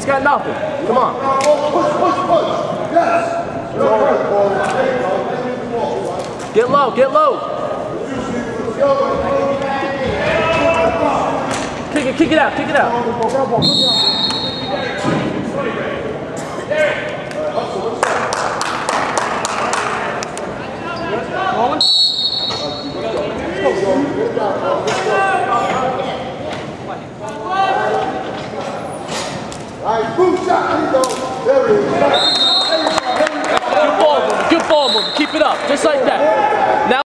got nothing. Come on. Push. Yes. Get low, get low. Kick it out, kick it out. Alright, boom shot. There he goes. There he is. Good ball movement, keep it up, just like that.